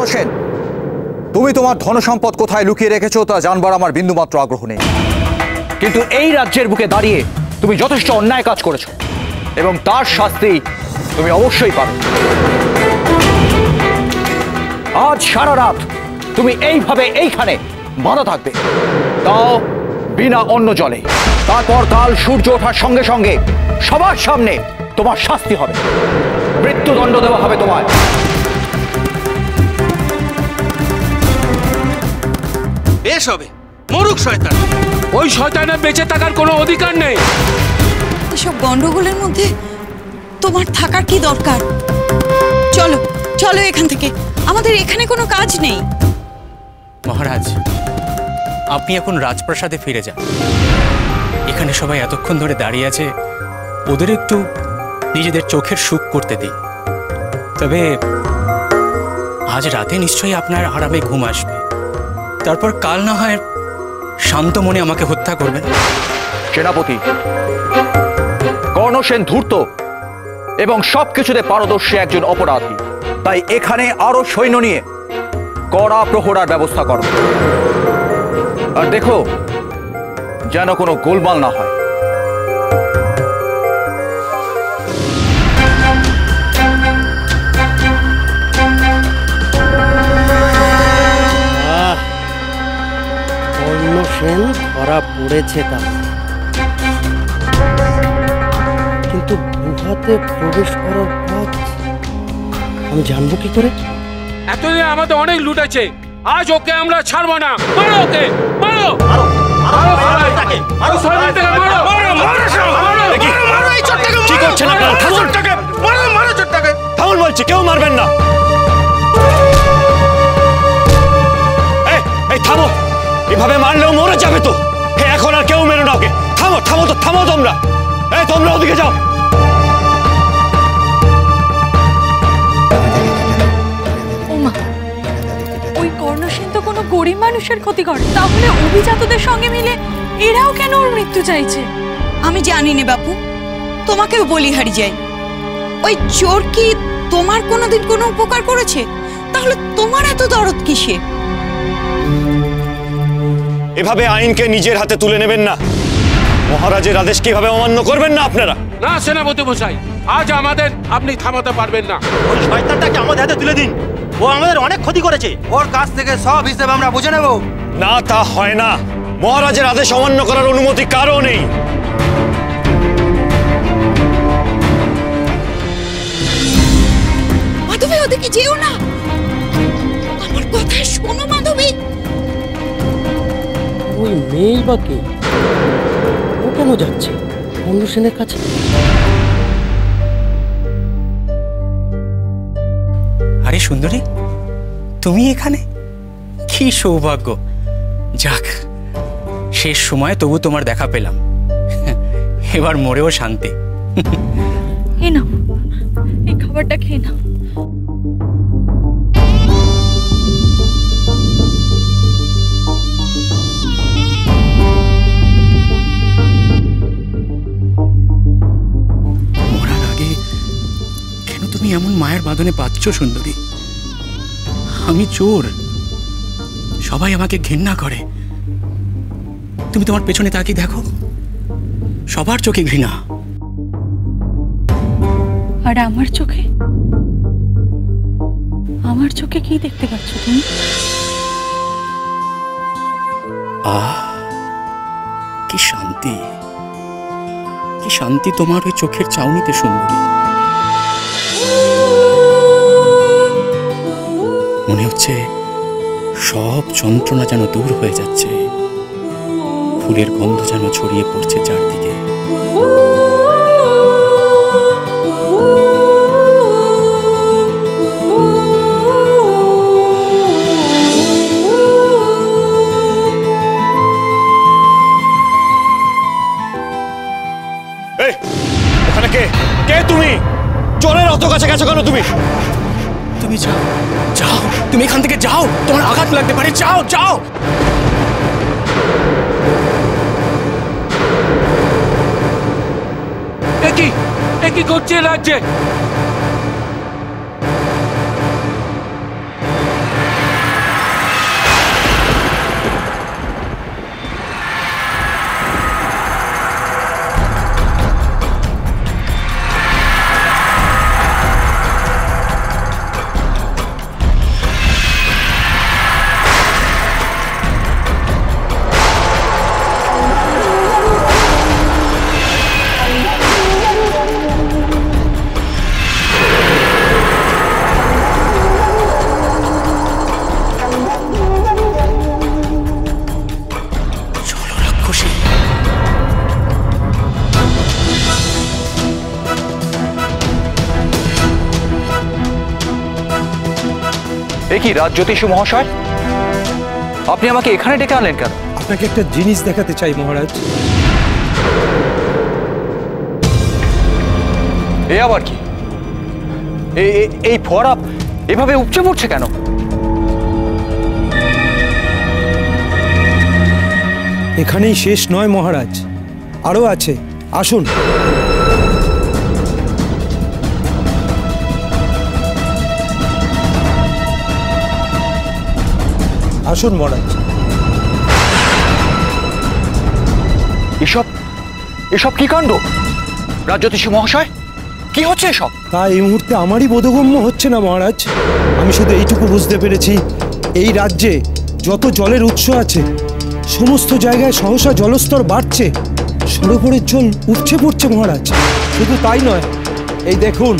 সেন, তুমি তোমার ধনসম্পদ কোথায় লুকিয়ে রেখেছো তা জানবার আমার বিন্দুমাত্র আগ্রহ নেই, কিন্তু এই রাজ্যের বুকে দাঁড়িয়ে তুমি যথেষ্ট অন্যায় কাজ করেছো এবং তার শাস্তি তুমি অবশ্যই পাবে। আজ সারা রাত তুমি এইভাবে এইখানে বাঁধা থাকবে, তাও বিনা অন্য জলে। তারপর কাল সূর্য ওঠার সঙ্গে সঙ্গে সবার সামনে তোমার শাস্তি হবে, মৃত্যুদণ্ড দেওয়া হবে তোমায়। বেশ হবে, মরুক শয়তান। ওই শয়তানের বেঁচে থাকার কোনো অধিকার নেই। এসব গন্ডগোলের মধ্যে তোমার থাকার কি দরকার? চলো চলো এখান থেকে, আমাদের এখানে কোনো কাজ নেই। মহারাজ, আপনি এখন রাজপ্রাসাদে ফিরে যান। এখানে সবাই এতক্ষণ ধরে দাঁড়িয়ে আছে, ওদের একটু নিজেদের চোখের সুখ করতে দিন। তবে আজ রাতে নিশ্চয়ই আপনার আরামে ঘুম আসবে, তারপর কাল না হয় শান্ত মনে আমাকে হত্যা করবেন। সেনাপতি, কর্ণ সেন ধূর্ত এবং সবকিছুতে পারদর্শী একজন অপরাধী, তাই এখানে আরো সৈন্য নিয়ে কড়া প্রহরার ব্যবস্থা করো। আর দেখো যেন কোনো গোলমাল না হয়। কর্ণ সেন ধরা পড়েছে তা, কিন্তু গুহাতে প্রবেশ করার পথ আমি জানবো কি করে? এতদিন আমাদের অনেক লুটেছে, আজ ওকে আমরা ছাড়বো না। মারো ওকে, মারো। কি করছেন আপনারা? থামুন বলছি, কেউ মারবেন না। এই থামো, এভাবে মারলেও মরে যাবে তো। এখন আর কেউ মেরো না ওকে। থামো থামো তো, থামো তোমরা। এই তোমরা ওদিকে যাও। ওই কর্ণ সেন তো কোনো গরিব মানুষের ক্ষতি করে, তাহলে অভিজাতদের সঙ্গে মিলে এরাও কেন ওর মৃত্যু চাইছে? আমি জানি না বাপু, তোমাকেও বলি হারি যাই। ওই চোর কি তোমার কোনোদিন কোনো উপকার করেছে? তাহলে তোমার এত দরদ কিসে? এভাবে আইনকে নিজের হাতে তুলে নেবেন না। মহারাজের আদেশকে এভাবে অমান্য করবেন না আপনারা। না সেনাপতি মশাই, আজ আমাদের আপনি থামাতে পারবেন না। ওই শয়তানটাকে আমাদের হাতে তুলে দিন, ও আমাদের অনেক ক্ষতি করেছে। ওর কাছ থেকে সব হিসেব আমরা বুঝে নেব। না, তা হয় না। মহারাজের আদেশ অমান্য করার অনুমতি কারও নেই। মাধবী, ওদিকে যেও না, আমার কথা শোনো মাধবী। ওই মেয়ে বা কে? ও কেন যাচ্ছে কর্ণ সেনের কাছে? আরে সুন্দরী, তুমি এখানে? কি সৌভাগ্য! যাক, শেষ সময় তবু তোমার দেখা পেলাম। এবার মরেও শান্তি। এই নাও, এই খাবারটা খেয়ে নাও। মরার আগে কেন তুমি এমন মায়ের বাঁধনে বাঁধছ সুন্দরী? আমি চোর, সবাই আমাকে ঘৃণা করে। তুমি তোমার পেছনে তাকিয়ে দেখো, সবার চোখে ঘৃণা। আর আমার চোখে? আমার চোখে কি দেখতে পাচ্ছ তুমি? কি শান্তি, কি শান্তি তোমার ওই চোখের চাউনিতে সুন্দরী। মনে হচ্ছে সব যন্ত্রণা যেন দূর হয়ে যাচ্ছে, ফুলের গন্ধ যেন ছড়িয়ে পড়ছে চারদিকে। ওখানে কে? কে তুমি? চোরের অত কাছে গেছো কেন তুমি? তুমি যাও, যাও, তুমি এখান থেকে যাও, তোমার আঘাত লাগতে পারে। যাও যাও। কি করছে রাজ্যে? এ কি রাজজ্যোতিষী মহাশয়, আপনি আমাকে এখানে ডেকে আনলেন কেন? আপনাকে একটা জিনিস দেখাতে চাই মহারাজ। এ আবার কি? এই ফোয়ারা এভাবে উপচে পড়ছে কেন? এখানেই শেষ নয় মহারাজ, আরো আছে, আসুন। আসুন মহারাজ। এসব কি কাণ্ড রাজজ্যোতিষী মহাশয়? কি হচ্ছে এসব? তা এই মুহূর্তে আমারই বোধগম্য হচ্ছে না মহারাজ। আমি শুধু এইটুকু বুঝতে পেরেছি, এই রাজ্যে যত জলের উৎস আছে সমস্ত জায়গায় সহসা জলস্তর বাড়ছে, সরোবরের জল উপচে পড়ছে মহারাজ। শুধু তাই নয়, এই দেখুন,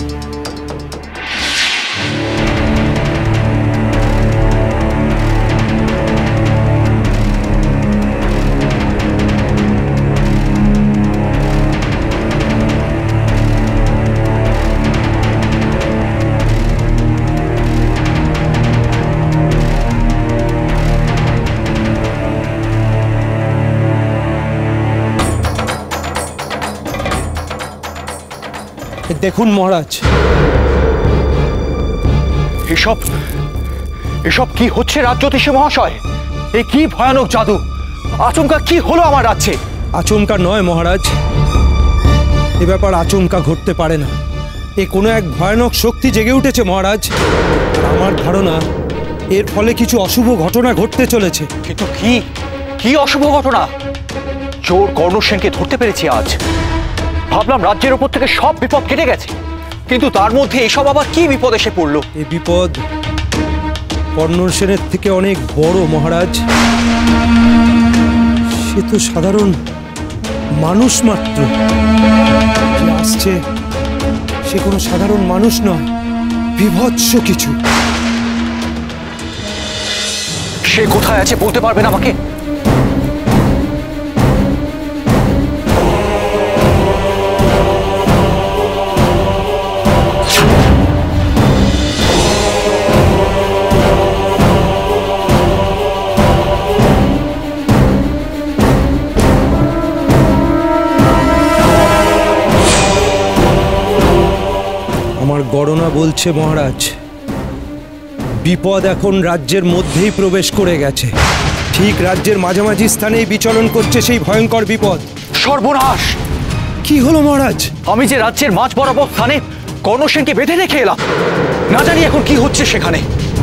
দেখুন মহারাজ। এসব কি হচ্ছে রাজজ্যোতিষী মহাশয়? এই কি ভয়ানক জাদু! আচমকা কি হলো আমার রাজ্যে? আচমকা নয় মহারাজ, এ ব্যাপার আচমকা ঘটতে পারে না। এ কোনো এক ভয়ানক শক্তি জেগে উঠেছে মহারাজ। আমার ধারণা এর ফলে কিছু অশুভ ঘটনা ঘটতে চলেছে। কিন্তু কি অশুভ ঘটনা? চোর কর্ণসেনকে ধরতে পেরেছি আজ। ভাবলাম রাজ্যের উপর থেকে সব বিপদ কেটে গেছে, কিন্তু তার মধ্যে এসব আবার কি বিপদ এসে পড়লো? এই বিপদ কর্ণসেনের থেকে অনেক বড় মহারাজ। সে তো সাধারণ মানুষ মাত্র। যে আসছে সে কোনো সাধারণ মানুষ নয়, বিভৎস কিছু। সে কোথায় আছে বলতে পারবেন আমাকে? আমার গণনা বলছে মহারাজ, বিপদ এখন রাজ্যের মধ্যেই প্রবেশ করে গেছে। ঠিক রাজ্যের মাঝামাঝি স্থানেই বিচরণ করছে সেই ভয়ঙ্কর বিপদ। সর্বনাশ! কি হলো মহারাজ? আমি যে রাজ্যের মাঝ বরাবর স্থানে কর্ণসেনকে বেঁধে রেখে এলাম, না জানি এখন কি হচ্ছে সেখানে।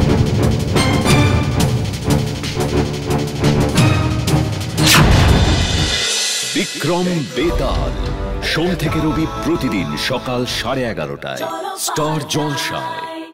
বিক্রম বেতাল, সোম থেকে রবি প্রতিদিন সকাল 11:30টায় স্টার জলসায়।